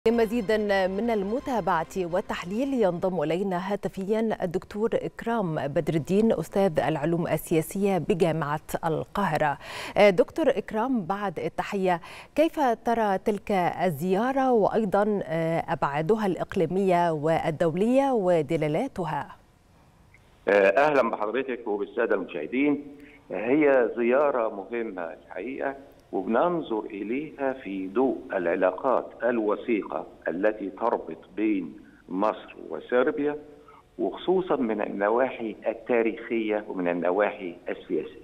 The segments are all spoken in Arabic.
لمزيد من المتابعة والتحليل ينضم إلينا هاتفيا الدكتور إكرام بدر الدين أستاذ العلوم السياسية بجامعة القاهرة. دكتور إكرام، بعد التحية، كيف ترى تلك الزيارة وأيضا أبعادها الإقليمية والدولية ودلالاتها؟ أهلا بحضرتك وبالسادة المشاهدين. هي زيارة مهمة الحقيقة، وبننظر إليها في ضوء العلاقات الوثيقة التي تربط بين مصر وصربيا، وخصوصا من النواحي التاريخية ومن النواحي السياسية.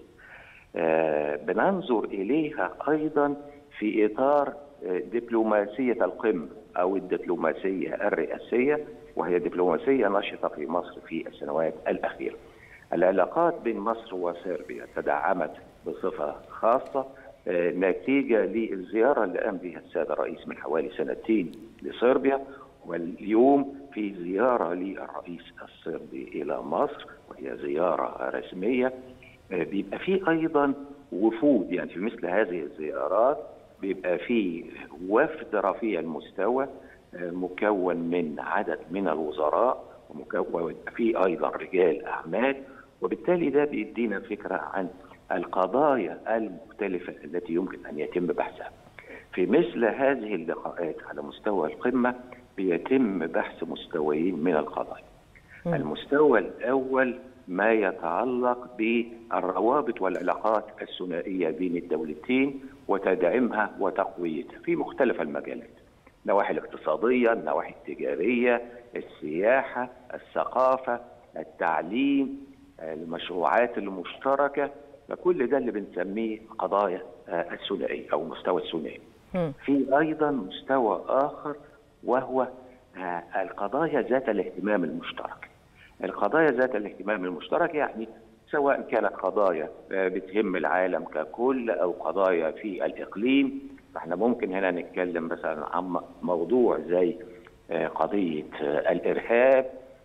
بننظر إليها أيضا في إطار دبلوماسية القمة أو الدبلوماسية الرئاسية، وهي دبلوماسية نشطة في مصر في السنوات الأخيرة. العلاقات بين مصر وصربيا تدعمت بصفة خاصة نتيجة للزيارة اللي قام بها السيد الرئيس من حوالي سنتين لصربيا، واليوم في زيارة للرئيس الصربي إلى مصر وهي زيارة رسمية. بيبقى في أيضا وفود، يعني في مثل هذه الزيارات بيبقى في وفد رفيع المستوى مكون من عدد من الوزراء، ومكون في أيضا رجال أعمال، وبالتالي ده بيدينا فكرة عن القضايا المختلفة التي يمكن أن يتم بحثها. في مثل هذه اللقاءات على مستوى القمة بيتم بحث مستويين من القضايا. المستوى الأول ما يتعلق بالروابط والعلاقات الثنائية بين الدولتين وتدعيمها وتقويتها في مختلف المجالات: النواحي الاقتصادية، النواحي التجارية، السياحة، الثقافة، التعليم، المشروعات المشتركة. فكل ده اللي بنسميه قضايا الثنائية أو مستوى الثنائي. في أيضا مستوى آخر وهو القضايا ذات الاهتمام المشترك. القضايا ذات الاهتمام المشترك يعني سواء كانت قضايا بتهم العالم ككل أو قضايا في الإقليم. فاحنا ممكن هنا نتكلم مثلا عن موضوع زي قضية الإرهاب،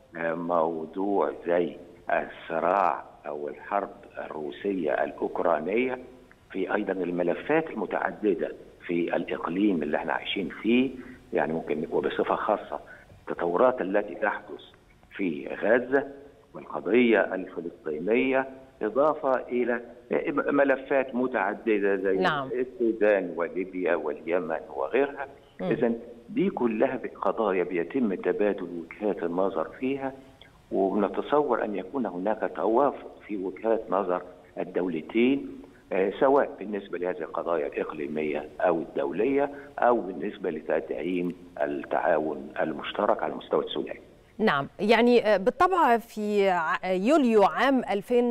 موضوع زي الصراع أو الحرب الروسية الأوكرانية، في أيضا الملفات المتعددة في الإقليم اللي احنا عايشين فيه، يعني ممكن وبصفة خاصة التطورات التي تحدث في غزة والقضية الفلسطينية، إضافة إلى ملفات متعددة زي السودان وليبيا واليمن وغيرها. إذن دي كلها قضايا بيتم تبادل وجهات النظر فيها، ونتصور أن يكون هناك توافق في وجهات نظر الدولتين، سواء بالنسبة لهذه القضايا الإقليمية أو الدولية أو بالنسبة لتدعيم التعاون المشترك على المستوى الثنائي. نعم، يعني بالطبع في يوليو عام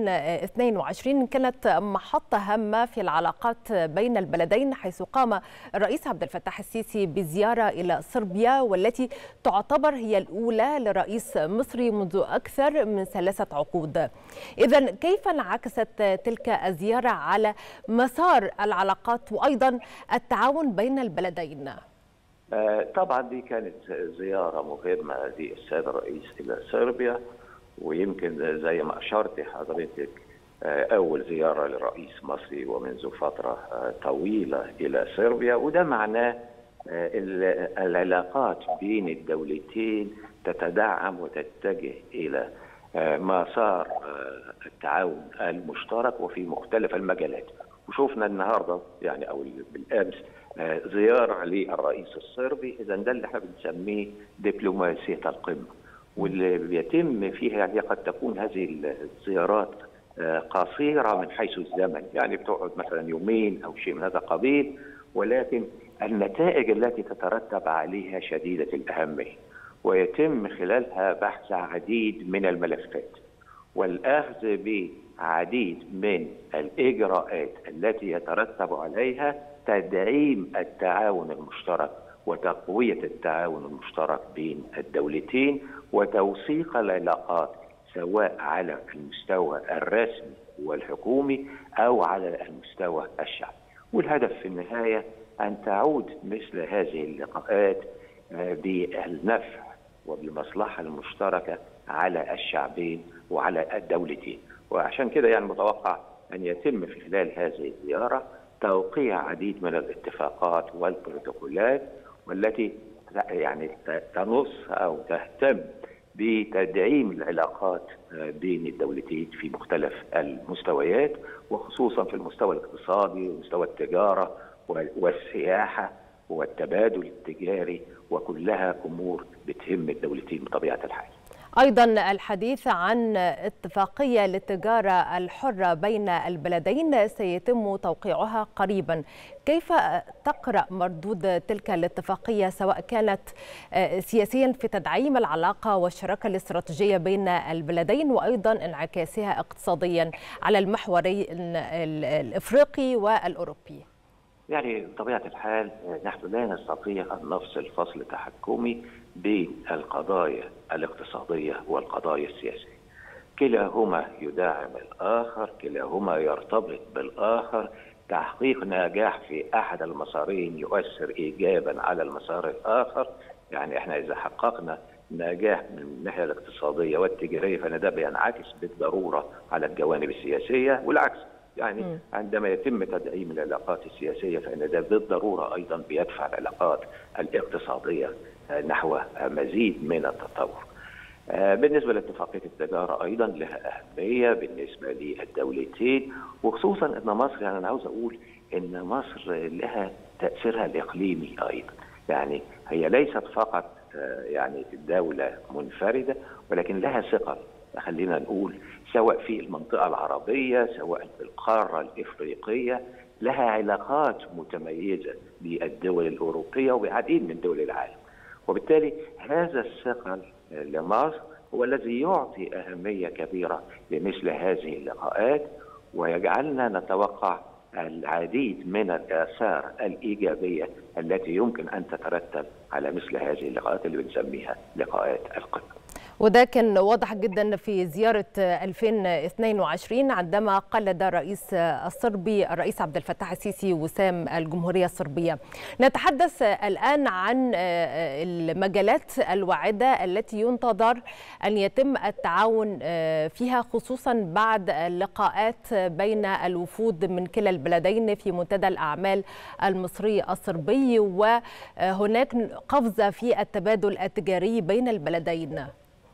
2022 كانت محطة هامة في العلاقات بين البلدين، حيث قام الرئيس عبد الفتاح السيسي بزيارة إلى صربيا، والتي تعتبر هي الأولى لرئيس مصري منذ أكثر من 3 عقود. إذن كيف انعكست تلك الزيارة على مسار العلاقات وأيضا التعاون بين البلدين؟ طبعا دي كانت زيارة مهمة للسيد الرئيس إلى صربيا، ويمكن زي ما أشرت حضرتك أول زيارة لرئيس مصري ومنذ فترة طويلة إلى صربيا، وده معناه العلاقات بين الدولتين تتدعم وتتجه إلى مسار التعاون المشترك وفي مختلف المجالات. وشوفنا النهارده يعني أو بالأمس زيارة للرئيس الصربي. إذا ده اللي احنا بنسميه دبلوماسية القمة، واللي بيتم فيها يعني قد تكون هذه الزيارات قصيرة من حيث الزمن، يعني بتقعد مثلا يومين أو شيء من هذا القبيل، ولكن النتائج التي تترتب عليها شديدة الأهمية، ويتم خلالها بحث عديد من الملفات والأخذ بعديد من الإجراءات التي يترتب عليها تدعيم التعاون المشترك وتقوية التعاون المشترك بين الدولتين وتوثيق العلاقات سواء على المستوى الرسمي والحكومي أو على المستوى الشعبي. والهدف في النهاية أن تعود مثل هذه اللقاءات بالنفع وبالمصلحة المشتركة على الشعبين وعلى الدولتين. وعشان كده يعني متوقع أن يتم في خلال هذه الزيارة توقيع عديد من الاتفاقات والبروتوكولات، والتي يعني تنص أو تهتم بتدعيم العلاقات بين الدولتين في مختلف المستويات، وخصوصا في المستوى الاقتصادي ومستوى التجارة والسياحة والتبادل التجاري، وكلها أمور بتهم الدولتين بطبيعة الحال. أيضا الحديث عن اتفاقية للتجارة الحرة بين البلدين سيتم توقيعها قريبا. كيف تقرأ مردود تلك الاتفاقية، سواء كانت سياسيا في تدعيم العلاقة والشراكة الاستراتيجية بين البلدين، وأيضا انعكاسها اقتصاديا على المحورين الإفريقي والأوروبي؟ يعني بطبيعة الحال نحن لا نستطيع أن نفصل فصل تحكمي بين القضايا الاقتصادية والقضايا السياسية. كلاهما يدعم الآخر، كلاهما يرتبط بالآخر. تحقيق نجاح في أحد المسارين يؤثر إيجابا على المسار الآخر. يعني احنا إذا حققنا نجاح من الناحية الاقتصادية والتجارية فإن ده بينعكس بالضرورة على الجوانب السياسية، والعكس. يعني عندما يتم تدعيم العلاقات السياسية فإن ده بالضرورة أيضا بيدفع العلاقات الاقتصادية نحو مزيد من التطور. بالنسبة لاتفاقية التجارة أيضا لها أهمية بالنسبة للدولتين، وخصوصا أن مصر، يعني أنا عاوز أقول أن مصر لها تأثيرها الإقليمي أيضا. يعني هي ليست فقط يعني دولة منفردة، ولكن لها ثقل، خلينا نقول، سواء في المنطقة العربية سواء في القارة الإفريقية. لها علاقات متميزة بالدول الأوروبية وبعديد من دول العالم، وبالتالي هذا الثقل لمصر هو الذي يعطي أهمية كبيرة لمثل هذه اللقاءات، ويجعلنا نتوقع العديد من الآثار الإيجابية التي يمكن أن تترتب على مثل هذه اللقاءات اللي بنسميها لقاءات القمة. وده كان واضح جدا في زيارة 2022 عندما قلد الرئيس الصربي الرئيس عبد الفتاح السيسي وسام الجمهورية الصربية. نتحدث الآن عن المجالات الواعدة التي ينتظر أن يتم التعاون فيها، خصوصا بعد اللقاءات بين الوفود من كلا البلدين في منتدى الأعمال المصري الصربي، وهناك قفزة في التبادل التجاري بين البلدين.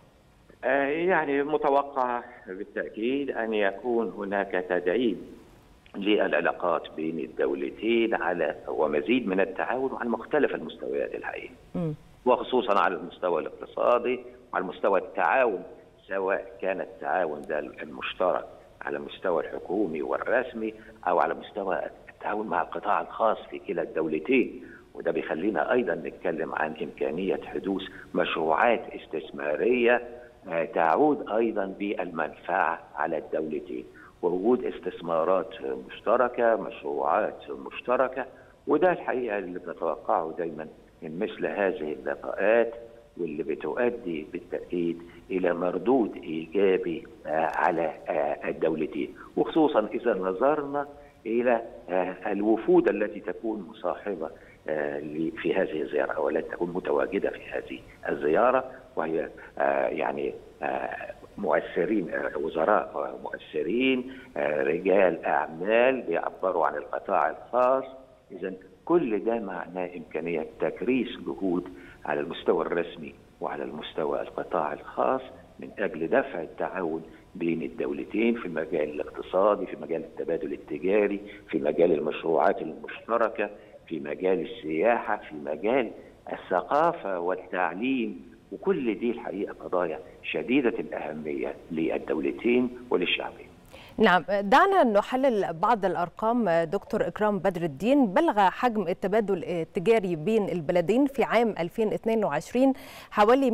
يعني متوقع بالتأكيد أن يكون هناك تدعيم للعلاقات بين الدولتين على ومزيد من التعاون على مختلف المستويات الحقيقية، وخصوصا على المستوى الاقتصادي وعلى مستوى التعاون، سواء كان التعاون ده المشترك على المستوى الحكومي والرسمي أو على مستوى التعاون مع القطاع الخاص في كلا الدولتين. وده بيخلينا أيضا نتكلم عن إمكانية حدوث مشروعات استثمارية تعود أيضا بالمنفعة على الدولتين، ووجود استثمارات مشتركة، مشروعات مشتركة. وده الحقيقة اللي بنتوقعه دايما من مثل هذه اللقاءات، واللي بتؤدي بالتأكيد إلى مردود إيجابي على الدولتين، وخصوصا إذا نظرنا إلى الوفود التي تكون مصاحبة في هذه الزيارة أو التي تكون متواجدة في هذه الزيارة، وهي يعني مؤثرين، وزراء مؤثرين، رجال أعمال بيعبروا عن القطاع الخاص. إذن كل ده معناه إمكانية تكريس جهود على المستوى الرسمي وعلى المستوى القطاع الخاص من أجل دفع التعاون بين الدولتين في المجال الاقتصادي، في مجال التبادل التجاري، في مجال المشروعات المشتركة، في مجال السياحة، في مجال الثقافة والتعليم. وكل دي الحقيقة قضايا شديدة الأهمية للدولتين وللشعبين. نعم، دعنا نحلل بعض الأرقام. دكتور إكرام بدر الدين، بلغ حجم التبادل التجاري بين البلدين في عام 2022 حوالي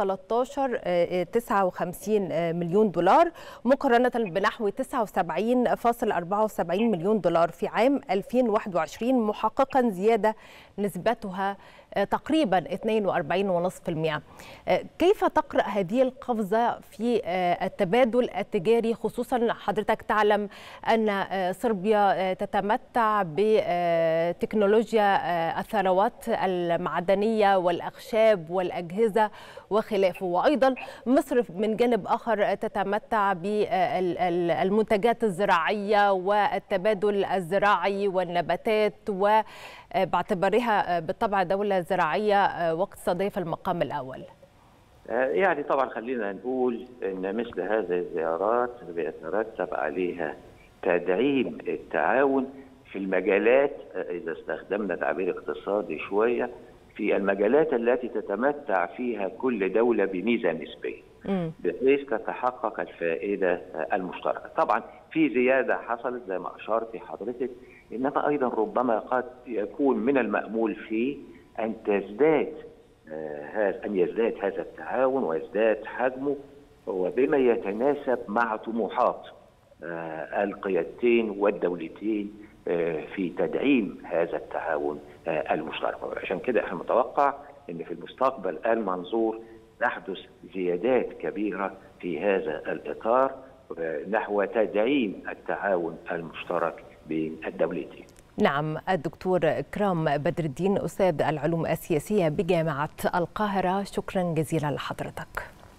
113.59 مليون دولار، مقارنة بنحو 79.74 مليون دولار في عام 2021، محققا زيادة نسبتها تقريبا 42.5%. كيف تقرأ هذه القفزة في التبادل التجاري، خصوصا حضرتك تعلم أن صربيا تتمتع بتكنولوجيا الثروات المعدنية والأخشاب والأجهزة وخلافه، وأيضا مصر من جانب آخر تتمتع بالمنتجات الزراعية والتبادل الزراعي والنباتات باعتبارها بالطبع دولة زراعية واقتصادية في المقام الأول؟ يعني طبعا خلينا نقول ان مثل هذه الزيارات بيترتب عليها تدعيم التعاون في المجالات، اذا استخدمنا تعبير اقتصادي شويه، في المجالات التي تتمتع فيها كل دوله بميزه نسبيه بحيث تتحقق الفائده المشتركه. طبعا في زياده حصلت زي ما اشرت حضرتك، انما ايضا ربما قد يكون من المامول فيه ان يزداد هذا التعاون ويزداد حجمه وبما يتناسب مع طموحات القيادتين والدولتين في تدعيم هذا التعاون المشترك. عشان كده احنا متوقع ان في المستقبل المنظور تحدث زيادات كبيره في هذا الاطار نحو تدعيم التعاون المشترك بين الدولتين. نعم، الدكتور إكرام بدر الدين أستاذ العلوم السياسية بجامعة القاهرة، شكرا جزيلا لحضرتك.